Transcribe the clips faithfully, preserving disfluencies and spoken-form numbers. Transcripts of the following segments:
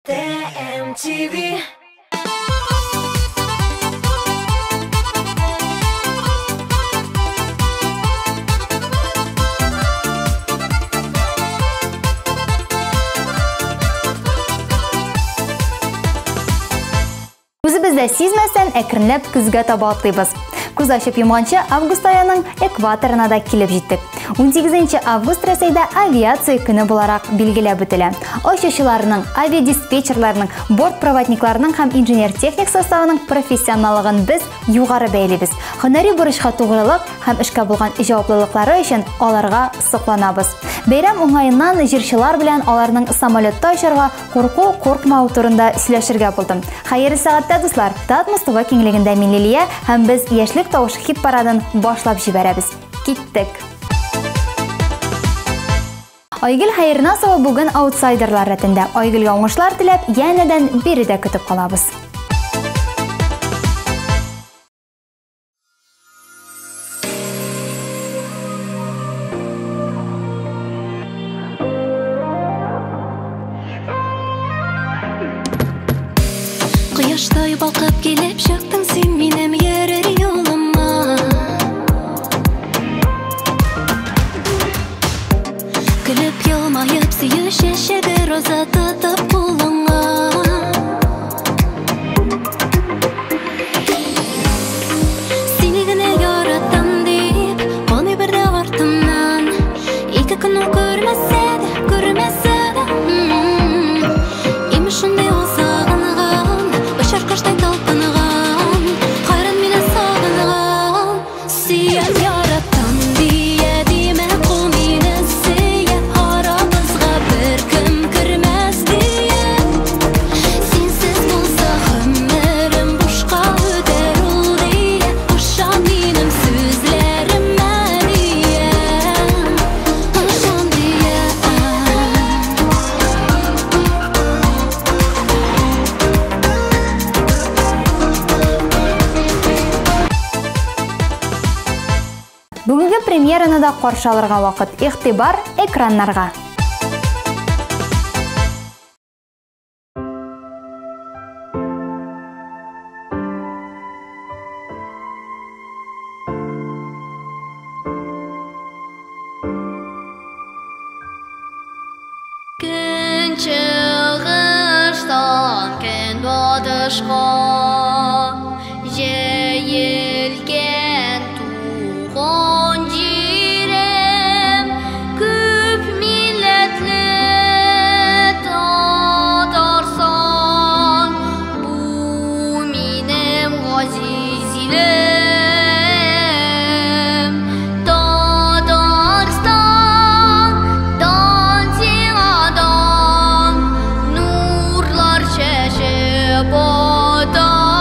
Т М Т В. Үзебездә сизмәсән әкренләп көзгә таба атлыйбыз. Күз ачып йомганчы август аеның экваторына да килеп җиттек. он сигезенче август Рәсәйдә авиация көне буларак билгеләп үтелә. Очучыларның, авиадиспетчерларның, бортпроводникларның һәм инженер-техник составының профессионаллыгын без югары бәйлибез. Һөнәри бурычка тугрылык һәм эшкә булган җаваплылыклары өчен аларга сокланабыз. Бәйрәм уңаеннан җырчылар белән аларның самолетта очарга курку куркмау турында сөйләшергә булдым. Хәерле сәгатьтә дуслар, Татмос ТВ киңлегендә мин Лилия һәм без яшьлек тавыш хит парадын башлап җибәрәбез. Киттек. Айгөл Хәернасова бүген аутсайдерлар рәтендә. Айгөлгә уңышлар теләп, янәдән биредә көтеп калабыз. Кояштай балкып килеп чыктың син минем йөрер юлыма. Көлеп елмаеп сөеш чәчәге роза тотып кулыңа. Сине генә яратам дип, каны бердә артымнан. Ике көн ул күрмәсә дә, күрмәсә дә. Имеш шундый ул сагынган, башаркаштай талпынган, кайран мине сагынган. Сөйәм яратам дия димә кул мине сөйә, арабызга беркем кермәс дия. Синсез булса гомерем бушка үтәр ул дия, ышан минем сүзләремә дия, ышан дия. Бүгенге премьераны да каршы алырга вакыт. Игътибар экраннарга. Көн чыгыштан көн батышка җәелгән туган җирем, күп милләтле Татарстан, бу минем газиз илем. Татарстан, дан сиңа дан, нурлар чәчеп ата.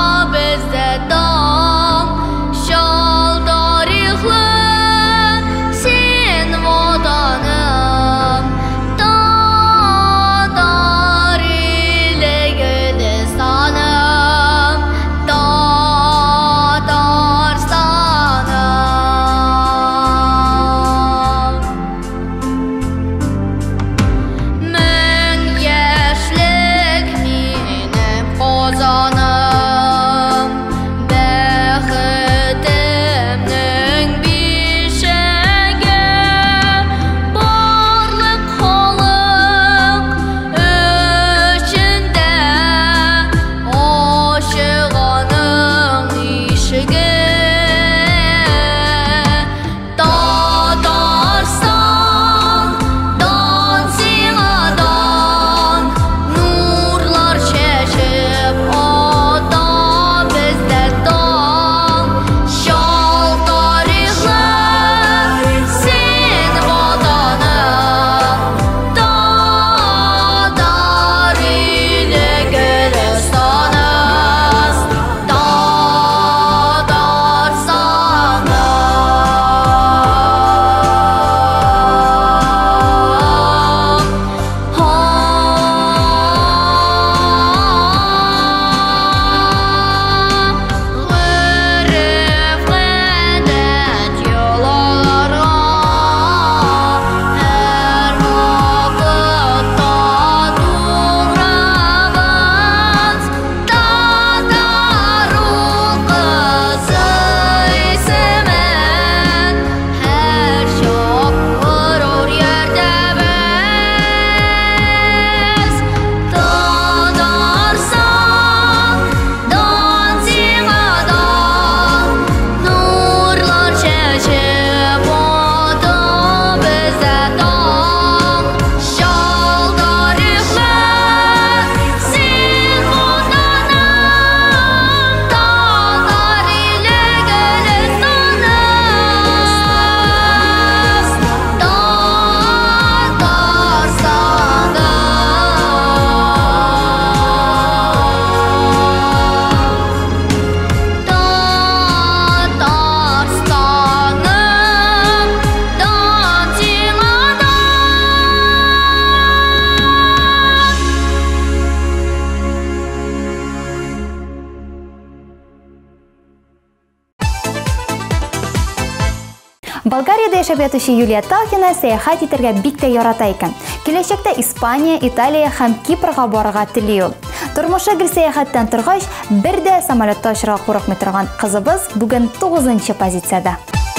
Болгарияда яшәп ятучы Юлия Талкина сәяхәт итәргә бик тә ярата икән. Киләчәктә Испания, Италия һәм Кипрга барырга тели ул. Тормышы гел сәяхәттән торгач, бер дә самолетта очарга курыкмый торган кызыбыз бүген тугызынчы позицияда.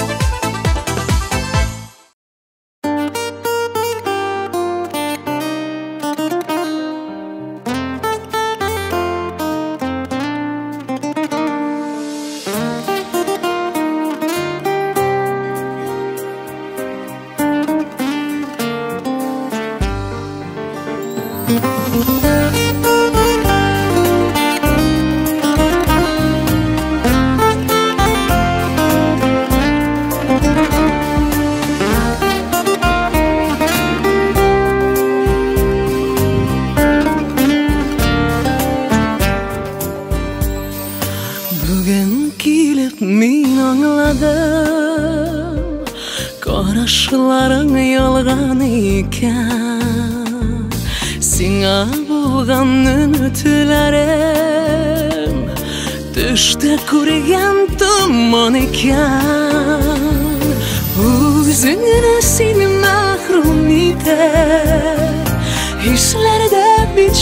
Qarашларың ялган икән, сиңа булган үметләрем төштә күргән томан икән. Үзеңне сине мәхрүм итә, хисләрдә бит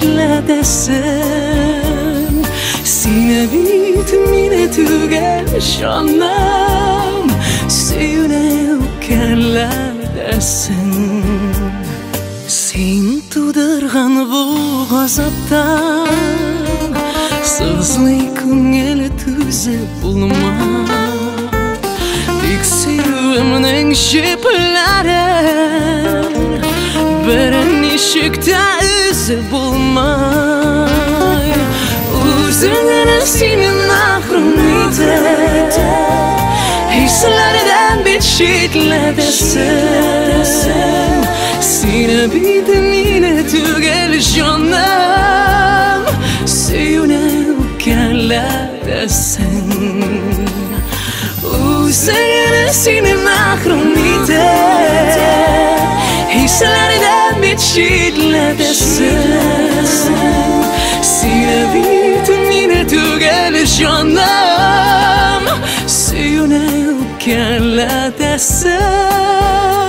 читләтәсең. Сине бит мине түгел җаным, сөйне үпкәләдәсең. Син тудырган бу газаптан сызлый күңел түзеп булмас. Тик сөюемнең җепләрен бер ничек тә үзеп булмай. Үзеңне сине мәхрүм итә, хисләрдән бит читләтәсең. Сине бит мине түгел җаным, сөюне үпкәләтәсең. Үзеңне сине мәхрүм итә, хисләрдән бит читләтәсең. Сине бит мине түгел җаным, сөюне үпкәләтәсең.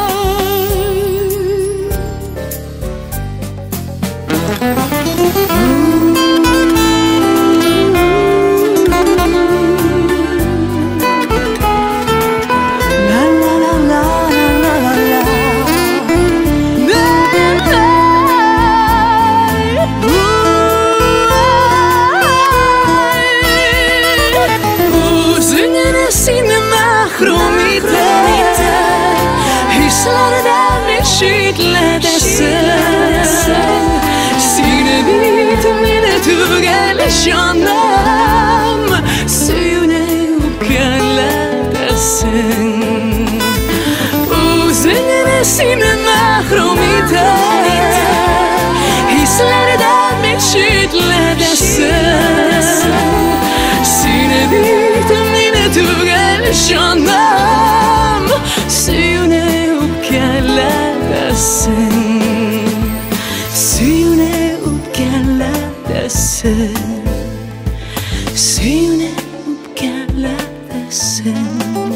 Sine bit minne түгел җаным, сөюне үпкәләтәсең. Үзеңне сине мәхрүм итә, хисләрдән бит читләтәсең. Сине бит мине түгел җаным, сөюне үпкәләтәсең. Сөюне үпкәләтәсең. Сөюне үпкәләтәсең.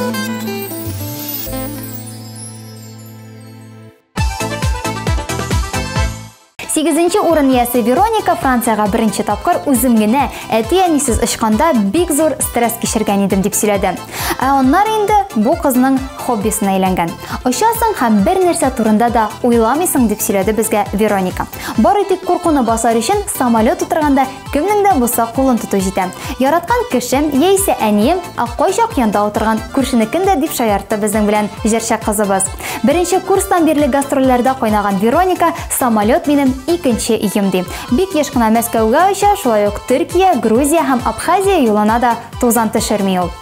сигезенче урын иясе Вероника Францияга беренче тапкыр үзем генә әти-әнисез очканда бик зур стресс кичергән идем дип сөйләде. Ә аннары инде бу кызның хоббисына әйләнгән. Очасың һәм бер нәрсә турында да уйламыйсың дип сөйләде безгә Вероника. Бары тик куркуны басар өчен самолет утырганда кемнең дә булса кулын тоту җитә. Яраткан кешем яисә әнием аккойчак янда утырган күршенекен дә дип шаяртты безнең белән җырчы кызыбыз. Беренче курстан бирле гастрольләрдә кайнаган Вероника самолет минем икенче ием ди. Бик еш кына Мәскәүгә оча, шулай ук Төркия, Грузия һәм Абхазия юлына да тузан төшерми ул.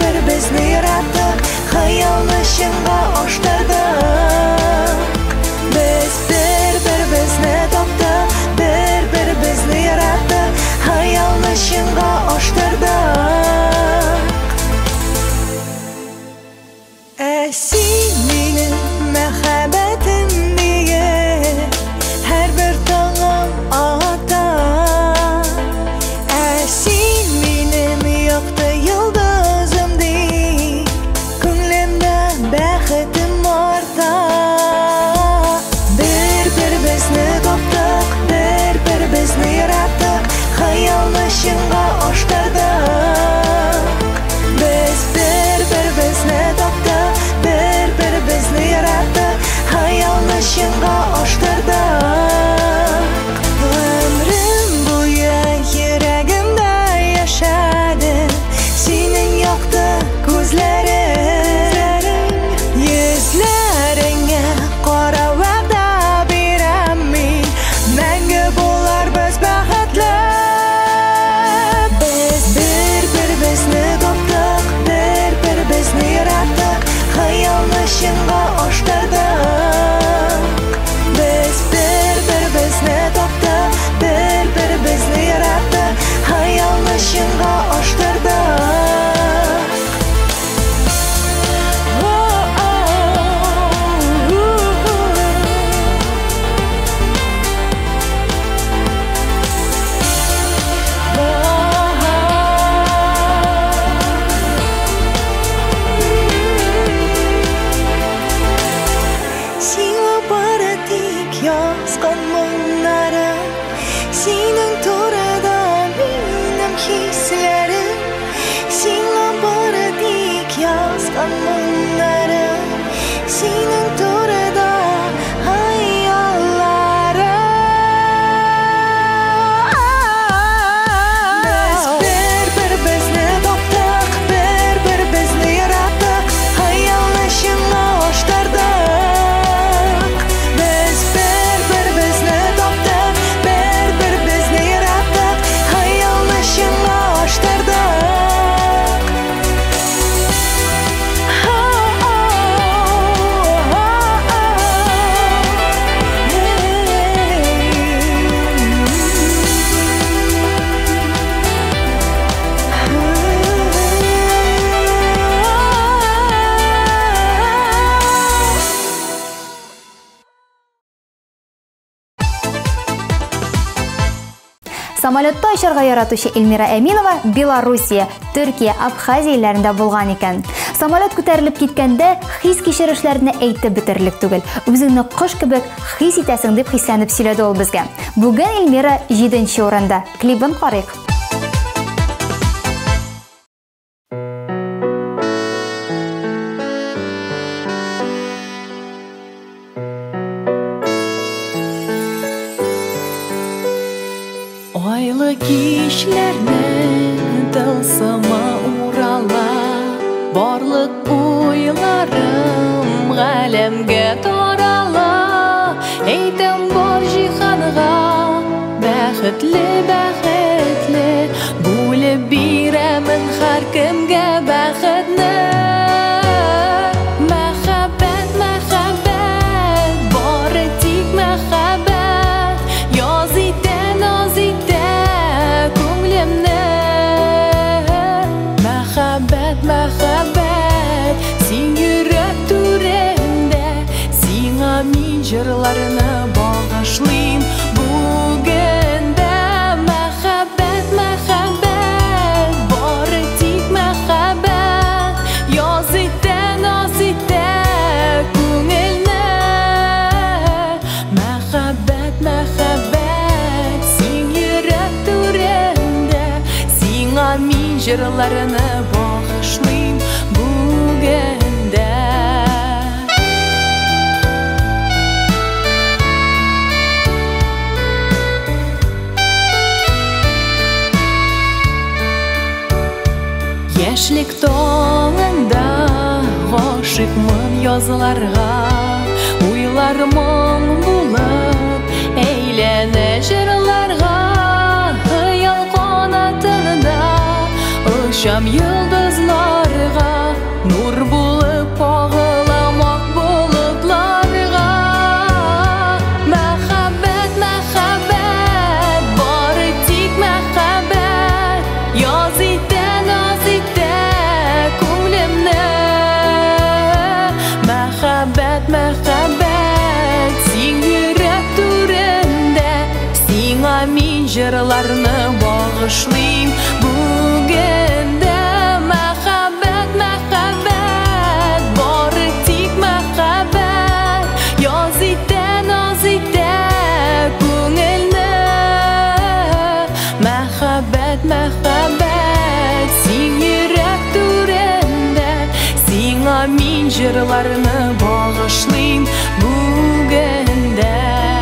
Хыялны чынга аштырдык, Ачкан муннарым синең турыда хаялларым. Без бер-беребезне таптык, бер-беребезне яраттык, хаялны чынга аштырдык. Без бер-беребезне таптык, бер-беребезне яраттык, хаялны чынга аштырдык. Самолетта очарга яратучы Эльмира Әминова Белоруссия, Төркия, Абхазия илләрендә булган икән. Самолет күтәрелеп киткәндә хис кичерешләрне әйтеп бетерлек түгел. Үзеңне кош кебек хис итәсең дип хисләнеп сөйләде ул безгә. Бүген Эльмира җиденче урында. Клибын карыйк. Айлы кичләрне тылсымы урала, барлык уйларым галәмгә тарала. Әйтәм бар җиһанга, бәхетле, бәхетле, бүлеп бирәмен һәр кемгә бәхетне. Мәхәббәт, мәхәббәт, бары тик мәхәббәт, яз итә, наз итә күңлемне. Мәхәббәт, мәхәббәт, син йөрәк түрендә, сиңа мин җырларны багышлыйм бүген дә. Мәхәббәт, мәхәббәт, бары тик мәхәббәт, яз итә, наз итә күңелне. Мәхәббәт, мәхәббәт, син йөрәк түрендә, сиңа мин җырларны багышлыйм бүген дә. Яшьлек таңында гашыйкмын язларга, уйлар моң булып әйләнә җырларга. Хыял канатында очам йолдызларга, нур булып агыламак болытларга. Мәхәббәт, мәхәббәт, бары тик мәхәббәт, яз итә, наз итә күңлемне. Мәхәббәт, мәхәббәт, син йөрәк түрендә, сиңа мин җырларны багышлыйм бүген дә. Мәхәббәт, мәхәббәт, бары тик мәхәббәт, яз итә, наз итә күңелне. Мәхәббәт, мәхәббәт, син йөрәк түрендә, сиңа мин җырларны багышлыйм бүген дә.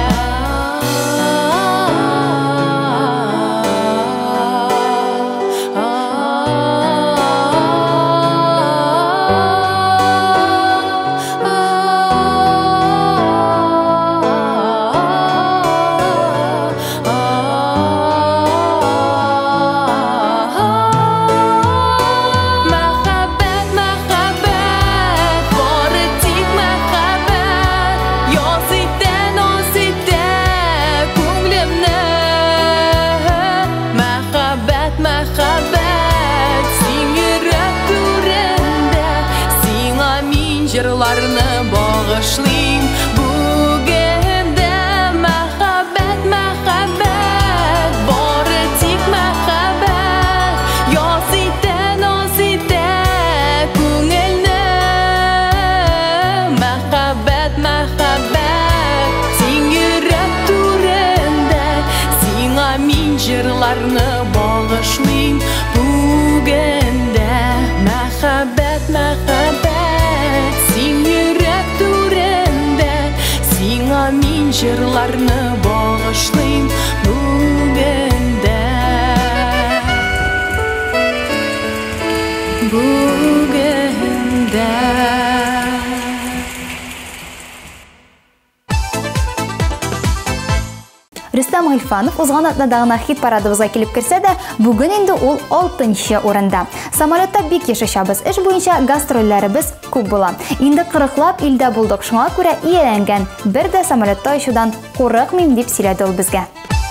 Мәхәббәт, мәхәббәт, бары тик мәхәббәт, яз итә, наз итә күңлемне. Мәхәббәт, мәхәббәт, син йөрәк түрендә, сиңа мин җырларны багышлыйм бүген дә. Мәхәббәт, мәхәббәт, бары тик мәхәббәт, яз итә, наз итә күңелне. Мәхәббәт, мәхәббәт, син йөрәк түрендә, сиңа мин җырларны багышлыйм бүген дә. Мәхәббәт, мәхәббәт. Мен жырларны bağışlayım бүгінде Бүгінде Рустам Гыйльфанов узган атнадагы хит парадыбызга килеп керсә дә, бүген инде ул алтынчы урында. Самолетта бик яшәшәбез. Эш буенча гастрольләребез күп була. Инде кырыклап илдә булдык. Шуңа күрә ияләнгән. Бер дә самолетта очудан курыкмыйм дип сөйләде ул безгә.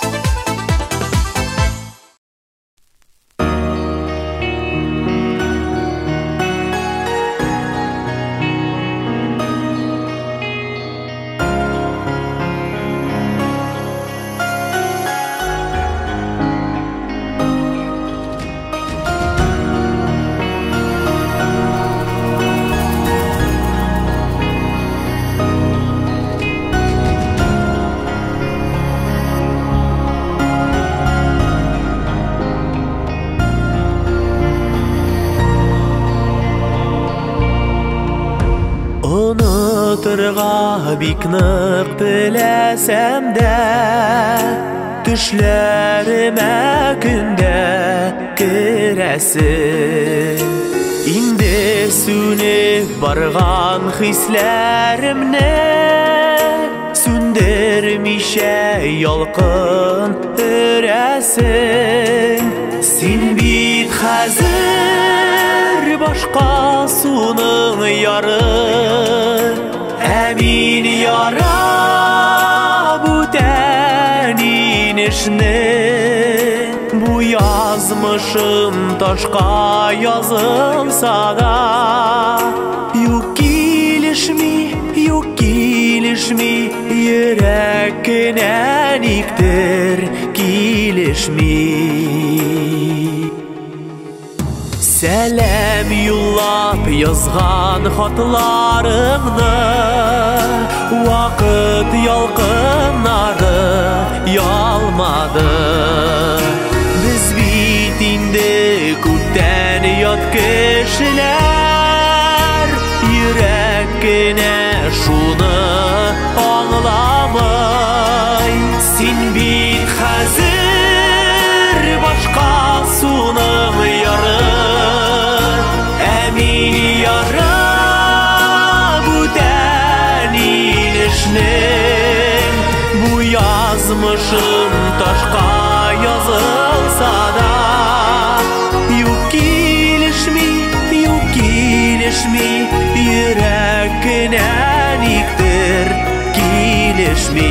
Unutırga bik нык теләсәм дә, Төшләремә көндә керәсең. Инде сүнеп барган хисләремне Сүндермичә ялкын өрәсең. Син бит хәзер башка суның яры, Ә мин ярап үтән инешне. Бу язмышым ташка язылса да, Юк килешми, юк килешми, йөрәкенә никтер килешми. Сәлем юллап язган хатларыңны, Вакыт ялкыннары ялмады. Без бит инде күптән ят кешеләр, Йөрәк кенә шуны аңламый. Син бит хәзер башка суның яры, Бу язмышым ташка язылса да, Юк килешми, юк килешми, йөрәкенә никтер килешми.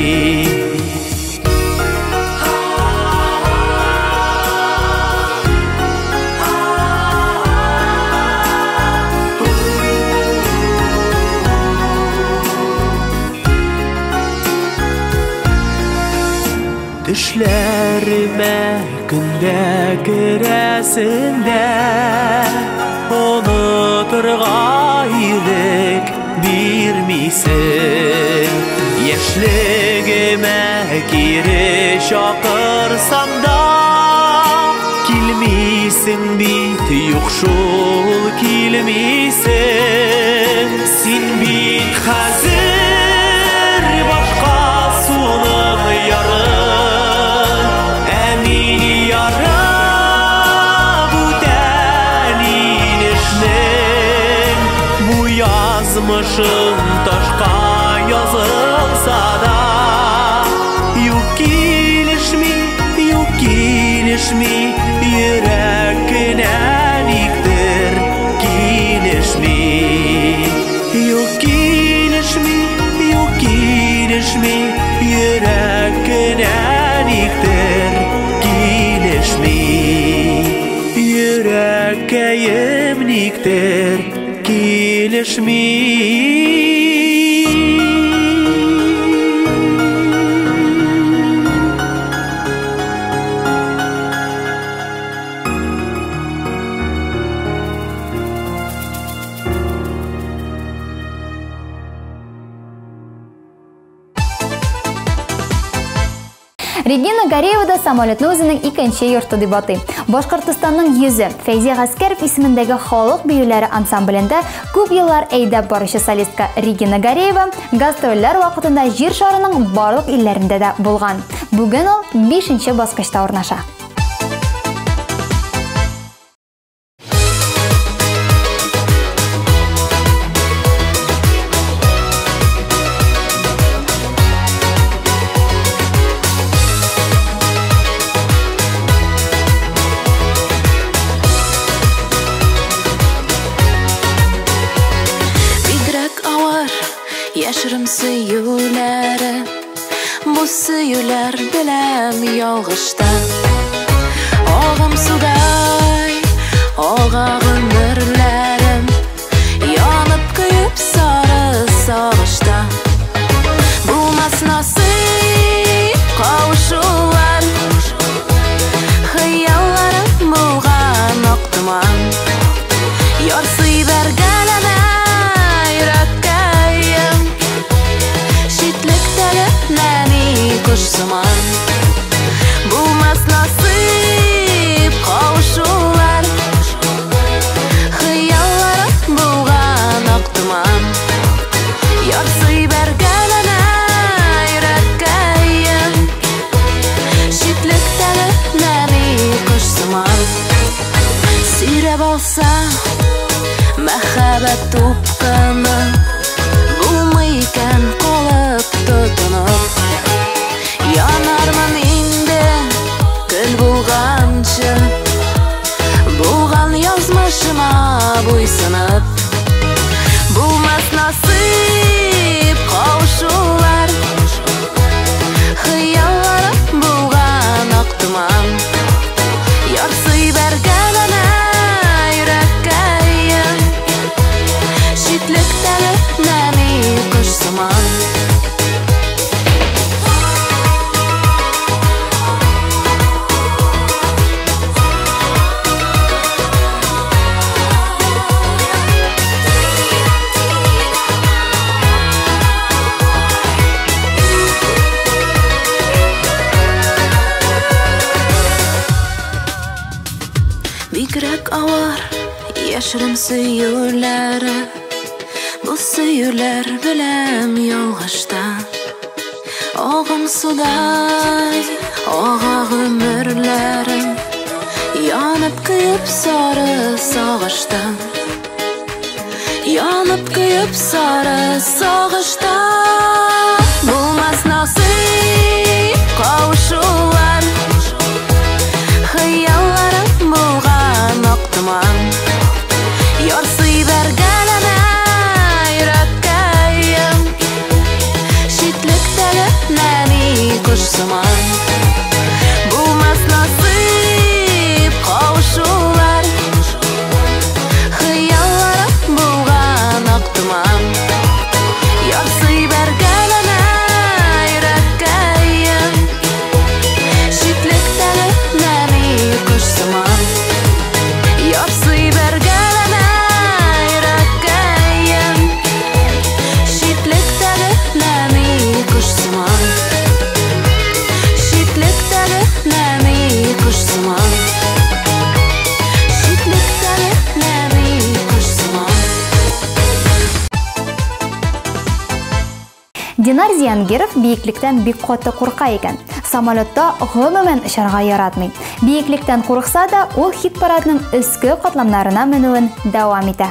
Төшләремә көндә керәсең дә, Онытырга ирек бирмисең. Яшьлегемә кире чакырсам да, Килмисең бит, юк шул килмисең. Син бит хәзер башка суның яры, Язмышым ташка язылса да, Юк килешми, юк килешми, йөрәкенә никтер килешми. Юк килешми, юк килешми, йөрәкенә никтер килешми. Йөрәкәем никтер килешми. Регина Гареева да самолетны үзенең икенче йорты дип атый. Башкортстанның йөзе Фәйзи Гаскәров исемендәге халык биюләре ансамблендә күп еллар әйдәп баручы солистка Регина Гареева гастрольләр вакытында җир шарының барлык илләрендә дә булган. Бүген ул бишенче баскычта урнаша. Яшырым сөюләре, бу сөюләр беләм ялгышта. Агым судай, ага гомерләрем, янып көеп сары сагышта. Булмас насыйп кавышулар, хыялларым булган актыман. Ярсый бәргәләнә йөрәккәем, шитлектәге нәни кош сыман. Булмас насыйп кавышулар, хыялларым булган актыман. Ярсый бәргәләнә йөрәккәем, шитлектәге нәни кош сыман. Сөйрәп алса мәхәббәт тупканы, булмый икән калып тотынып. Янармын инде көл булганчы, булган язмышыма буйсынып. Булмас насыйп кавышулар, хыялларым булган актыман. Ярсый бәргәләнә йөрәккәем, шитлектәге нәни кош сыман. Бигрәк авыр яшерем сөюләре, бу сөюләр беләм ялгышта. Агым судай, ага гомерләрем, янып көеп сары сагышта. Янып көеп сары сагышта. Булмас насыйп кавышулар, хыялларым булган актыман. Ярсый бәргәләнә йөрәккәем, шитлектәге нәни кош сыман. Булмас насыйп кавышулар, хыялларым булган актыман. Ярсый бәргәләнә йөрәккәем, шитлектәге нәни кош сыман. Ярсый бәргәләнә йөрәккәем, шитлектәге нәни кош сыман. Шитлектәге нәни кош сыман. Шитлектәге нәни кош сыман. Динар Зиянгиров бийеклектән бик каты курка икән. Самолетта гомумән очарга яратмый. Бийеклектән курыкса да, ул хит-парадның өске катламнарына менүен дәвам итә.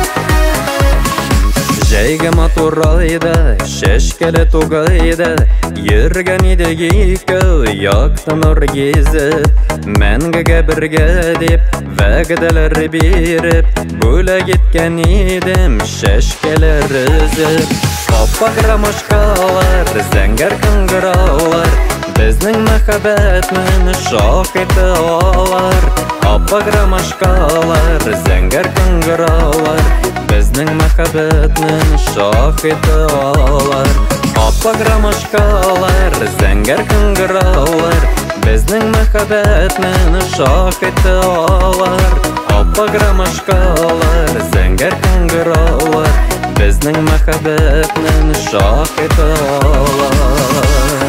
Җәйге матур айда, шәшкәле тугайда, Йөргән идек ике якты нур гизеп, мәңгегә бергә дип вәгъдәләр биреп, бүләк иткән идем шәшкәләр өзеп. Аппак ромашкалар, зәңгәр кыңгыраулар, безнең мәхәббәтне шах итә алар. Аппак ромашкалар, зәңгәр кыңгыраулар, безнең мәхәббәтне шах итә алар. Аппак ромашкалар, зәңгәр кыңгыраулар, безнең мәхәббәтне шах итә алар. Аппак ромашкалар, зәңгәр кыңгыраулар, безнең мәхәббәтне шах итә алар.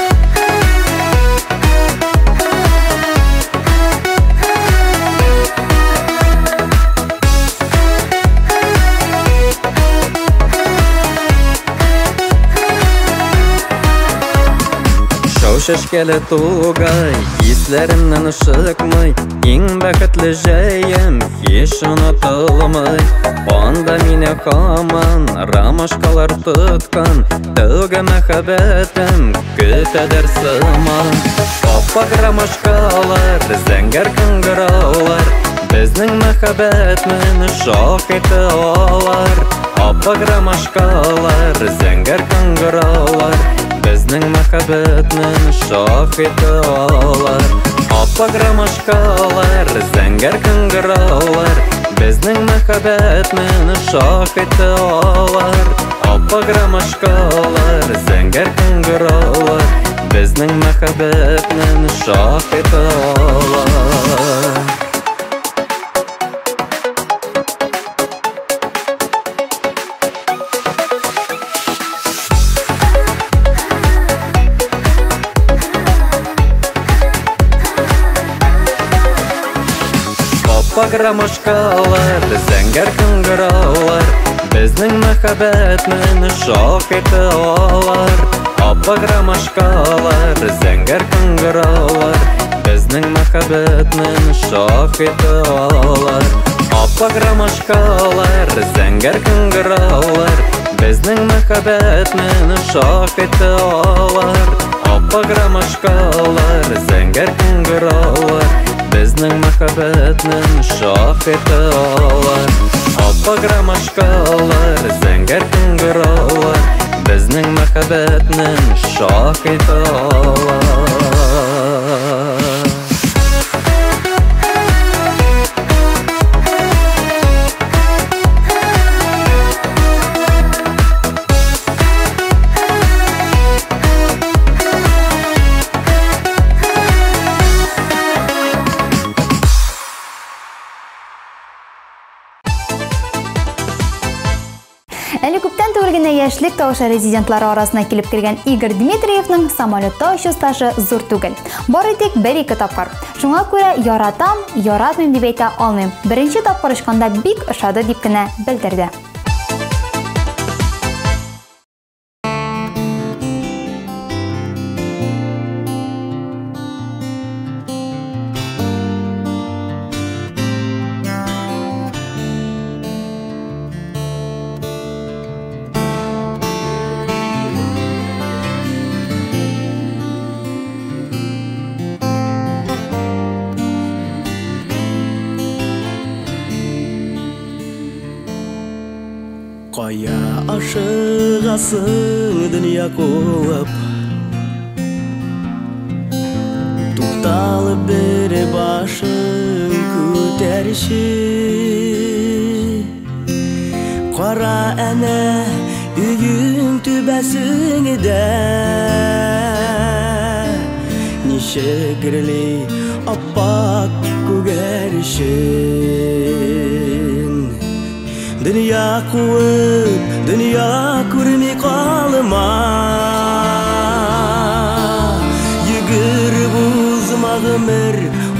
Шәшкәле тугай, хисләремнән ышыкмый, иң бәхетле җәем һич онытылмый. Анда мине һаман ромашкалар тоткан, тәүге мәхәббәтем көтәдер сыман. Аппак ромашкалар, зәңгәр кыңгыраулар, безнең мәхәббәтне шах итә алар. Аппак ромашкалар, зәңгәр кыңгыраулар, безнең мәхәббәтне шах итә алар. Аппак ромашкалар, зәңгәр кыңгыраулар, безнең мәхәббәтне шах итә алар. Аппак ромашкалар, зәңгәр кыңгыраулар, безнең мәхәббәтне шах итә алар. Аппак ромашкалар, зәңгәр кыңгыраулар, безнең мәхәббәтне шах итә алар. Аппак ромашкалар, зәңгәр кыңгыраулар, безнең мәхәббәтне шах итә алар. Аппак ромашкалар, зәңгәр кыңгыраулар, безнең мәхәббәтне шах итә алар. Аппак ромашкалар, зәңгәр кыңгыраулар, безнең мәхәббәтне шах итә алар. Аппак ромашкалар, зәңгәр кыңгыраулар, безнең мәхәббәтне шах итә алар. Әле күптән түгел генә яшьлек тавышы резидентлары арасына килеп кергән Игорь Дмитриевның самолетта очу стажы зур түгел. Бары тик бер-ике тапкыр. Шуңа күрә яратам, яратмыйм дип әйтә алмыйм. Беренче тапкыр очканда бик ошады дип кенә белдерде. Кая ашыгасың дөнья куып, тукталып бер башың күтәрче. Кара әнә өйүң түбәсеңдә, ничек гирли аппак күгәрчен. Dünya kuup, dünya kurmi kalma, yürür buzmağımır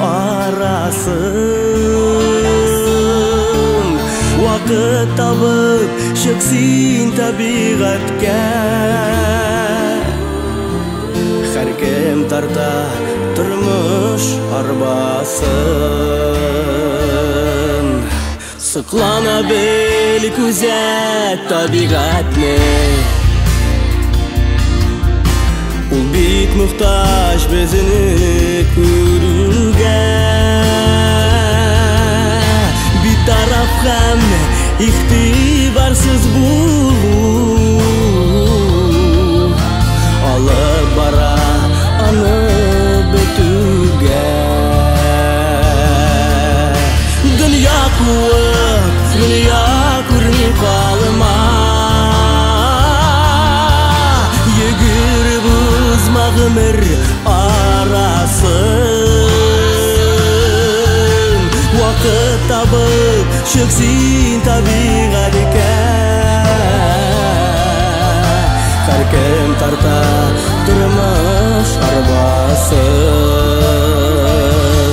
arasın. Vakit tabıp şıksın tabiatga, her kim tarta turmuş arbasın. Sıklana bel күзәт табигатны, Yigit muhtaç bezini ko'ruga. Bir taraf ham ihtibarsiz bulup olib bara uni bituga. Dünya quvvat, dünya ko'rmay qolma. Yugurib uzma g'umir arasin. Vaqt tabib shuksin tabiatga. Har kim tarta turmush arbasin.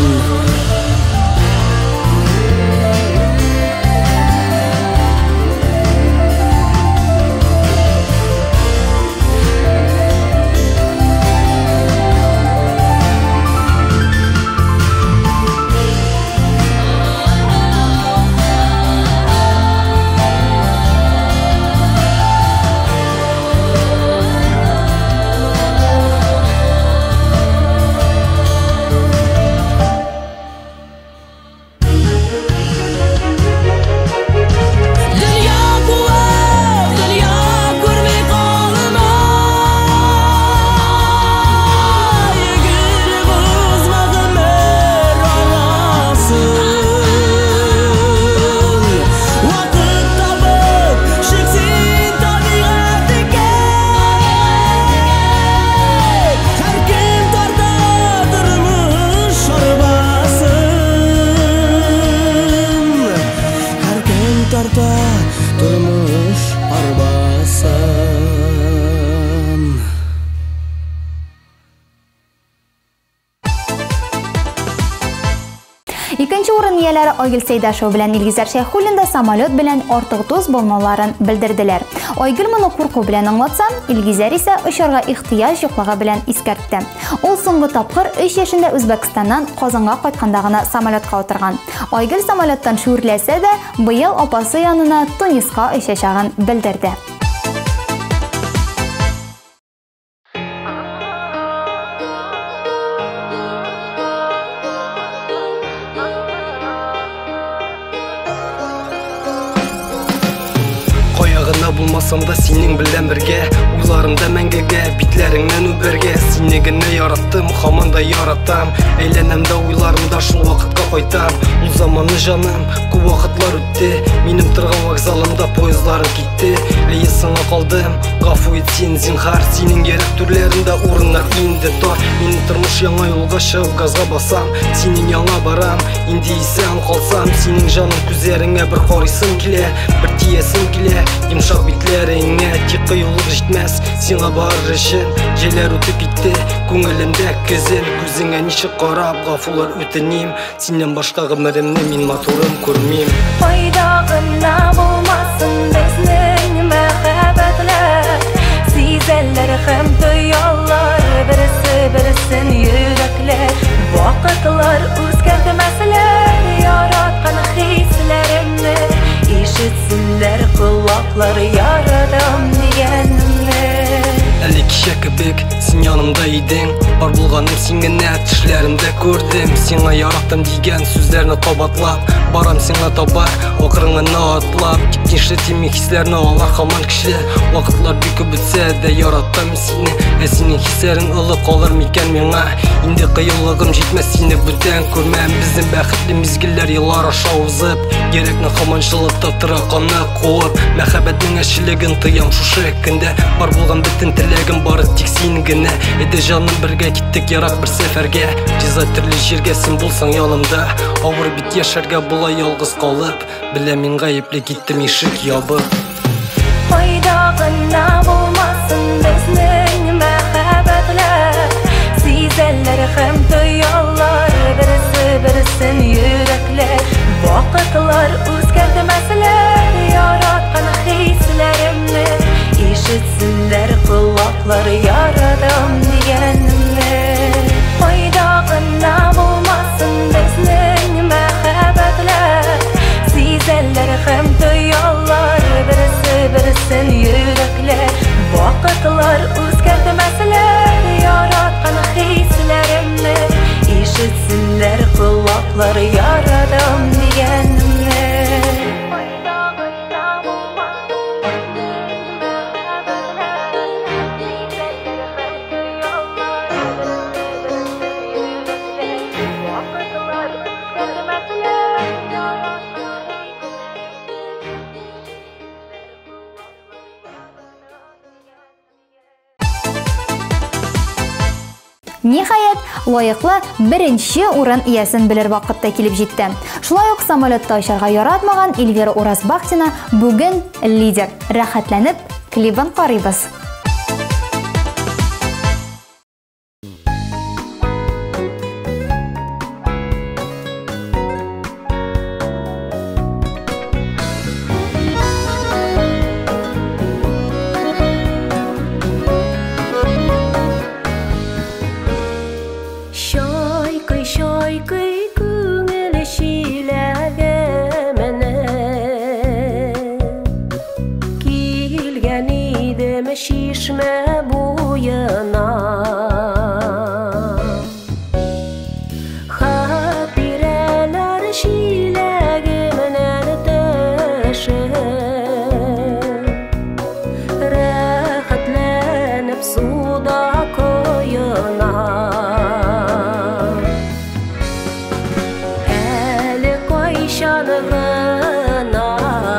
Turmuş arbasın. Ikkinchi o'rin egalari Oygul Saydashov bilan Ilgizar Shayxullinda samolyot bilan ortiq do'st bo'lmoqlarini bildirdilar. Oygul buni qo'rquv bilan anglatsam, Ilgizar esa o'sharga ehtiyoj yo'qligi bilan eskartdi. U so'nggi topqir uch yoshida O'zbekistondan Qozonga qaytgandagina samolyotga o'tirgan. Oygul samolyotdan sho'rlasa-da, bu yil opasi yonina Tunisga ishashag'ini bildirdi. Qoyag'ına bulmasam da senin bilen birge, uylarımda mengege, bitlerimden überge. Seni gene yarattım, hamanda yaratam. Eylenemde uylarımda şu vakitka koytam. O zamanı canım, bu vakitlar öttü. Benim tırgan vokzalımda poyuzlarım gitti. Ey sana kaldım, gafu et sen zinhar. Senin gerek türlerinde uğruna indi tor. Benim tırmış yana yolga шығып gazga basam. Senin yana baram, indi isen kalsam. Senin canım күзеріңе bir koruysun kile, bir tiyesin kile. Yumşak bitlerine tek kıyılık jitmez. Sina barır için jeler ötüp gitti. Көңілімде кізіл, көзіңе нешік қарап ғафулар өтінем. Сенен башқа ғымырымны мен моторым көрмейм. Пайдағына болмасын біздің мәхәббәтләр. Сезәлләр һәм тоялар, бірісі бірісін йөрәкләр. Вакытлар үзгәртмәсләр, яраткан хисләремне. Ишетсенләр колаклар, ярадам дигәнемне. Әлі кеше кебек, сен yanımdaydın. Бар болғаным сеңгіне тішлерімді көрдім. Сеңа яраттым деген сөздеріні табатлап, барам сеңа табар, оқырыңына атлап. Кеткенші темек хислеріні алар хаман кіші. Вақытлар бүйкі бүтсе де яраттым сені. Ә сенің хислерің ылы қалар мекен меңа. Инде қиылығым жетмес сені бүтен көрмәм. Біздің бәқітлі мезгілер елар аша узып, керекні хаманшылықта тырақаны қуып. Мәхәббәтнің әшілігін тыям шушы күнде. Бар болған бітін тілегім бары тек сенің гіне. Эде жаным бірге кеттік ярақ бір сәфәрге. Жиза түрлі жерге сен болсаң янымда. Ауыр бит яшәргә бұлай ялғыз қалып, біле мен ғайыплы кеттім ешік ябып. Пайдағына болмасын біздің мәхәббәтләр. Сезәлләр һәм тоялар, бірісі бірісін йөрәкләр. Вакытлар үзгәртмәсләр, яраткан хисләремне. Ишетсенләр колаклар, ярадам дигәнемне. Пайдағына болмасын безнең мәхәббәтләр. Сезәлләр һәм тоялар, берсе берсен йөрәкләр. Вакытлар үзгәртмәсләр, Нихаят, лайыклы беренче урын иясен белер вакытта килеп җитте. Шулай ук самолетта очарга яратмаган Эльвира Уразбахтина бүген лидер. Рәхәтләнеп клибын карыйбыз. Şişme boyuna Hatireler şilegimden taşır Rahatlanıp suda koyuna Eli koyşanığına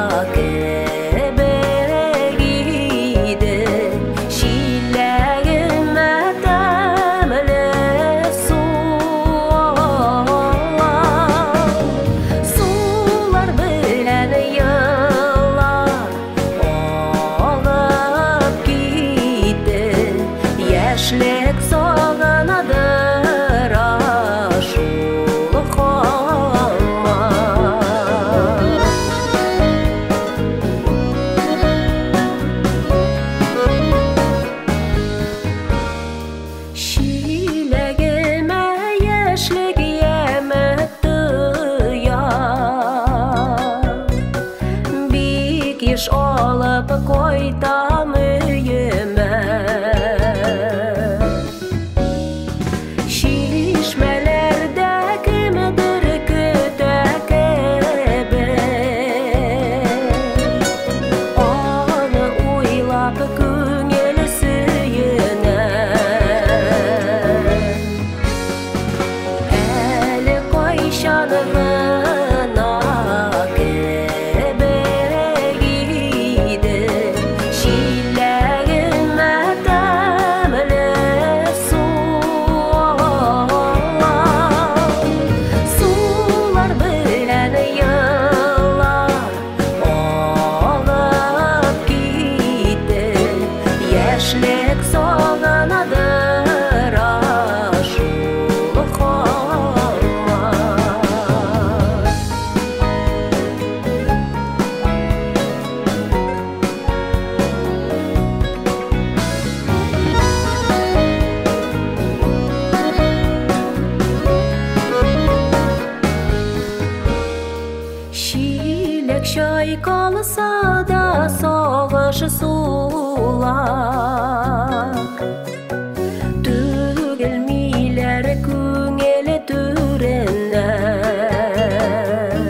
Alıp koydam üyüme Şişmelerde kimdir kütek ebe Onu uylap küngel süyüne Eli koyşanığına Çaykalsa da sağış sulak Tügelmiler küngel türenler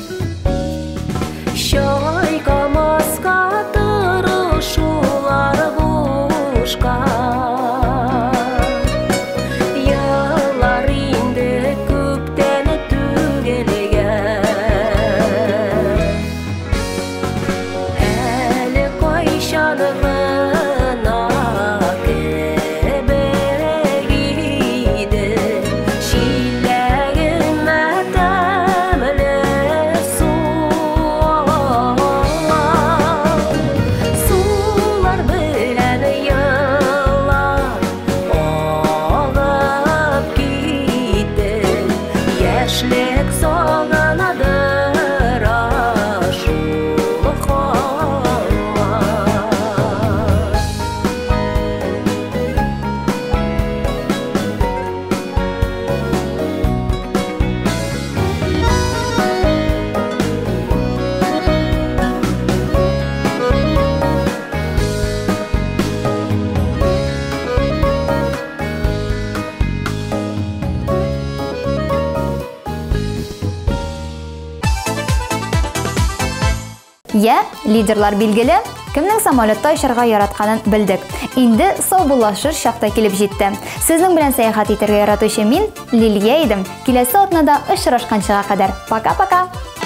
Şaykamazka tırışular boşka Yıllar indi küpten tügelgen Şanığına kebergiydi Şilegime temli su Sular bilen yıllar alıp gitti Yaşlık soğanadır aşılık Я, лидерлар билгеле, кемнең самолетта очарга яратканын белдек. Инде саубуллашыр чакта килеп җитте. Сезнең белән сәяхәт итәргә яратучы мин Лилия идем. Киләсе атнада очрашканчыга кадәр. Пока-пока.